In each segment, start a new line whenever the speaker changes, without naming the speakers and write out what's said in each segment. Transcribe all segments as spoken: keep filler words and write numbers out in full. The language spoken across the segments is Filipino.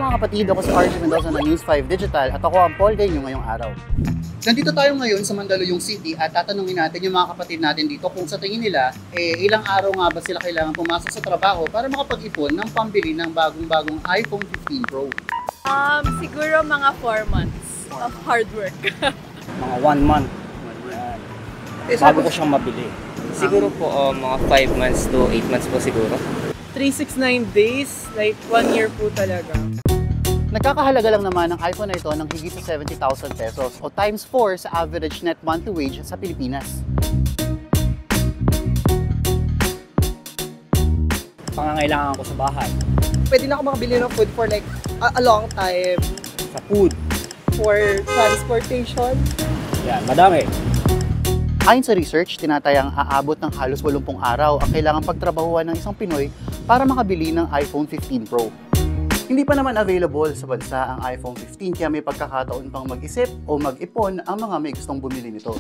mga kapatid, ako si R J Mendoza ng News five Digital at ako ang Paul Gay nyo ngayong araw. Nandito tayo ngayon sa Mandaluyong City at tatanungin natin yung mga kapatid natin dito kung sa tingin nila, eh, ilang araw nga ba sila kailangan pumasok sa trabaho para makapag-ipon ng pambili ng bagong-bagong iPhone fifteen Pro.
Um, siguro mga four months of hard work.
Mga one month. Yan. Bago ko siyang mabili.
Siguro po uh, mga five months to eight months po siguro.
three sixty-nine days, like one year po talaga.
Nagkakahalaga lang naman ang iPhone na ito ng higit sa seventy thousand pesos o times four sa average net monthly wage sa Pilipinas.
Pangangailangan ko sa bahay.
Pwede na ako makabili ng food for like a, a long time.
Sa food.
For transportation.
Yan, madami.
Ayon sa research, tinatayang aabot ng halos walumpung araw ang kailangang pagtrabahuan ng isang Pinoy para makabili ng iPhone fifteen Pro. Hindi pa naman available sa bansa ang iPhone fifteen kaya may pagkakataon pang mag-isip o mag-ipon ang mga may gustong bumili nito.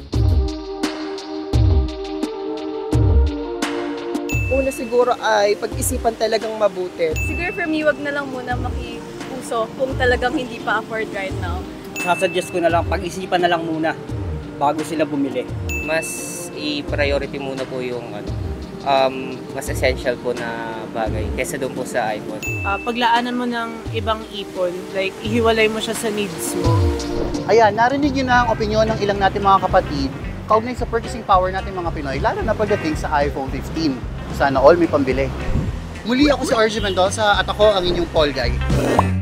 Una siguro ay pag-isipan talagang mabuti.
Siguro for me, wag na lang muna makipuso kung talagang hindi pa afford right now.
Sasuggest ko na lang, pag-isipan na lang muna bago sila bumili.
Mas i-priority muna po yung ano, um, mas essential po na bagay kaysa doon po sa iPhone.
Uh, paglaanan mo ng ibang ipon, like ihiwalay mo siya sa needs mo.
Ayan, narinig nyo na ang opinyon ng ilang natin mga kapatid kaugnay sa purchasing power natin mga Pinoy, lalo na pagdating sa iPhone fifteen. Sana all may pambili. Muli ako si R J Mendoza at ako ang inyong Paul Guy.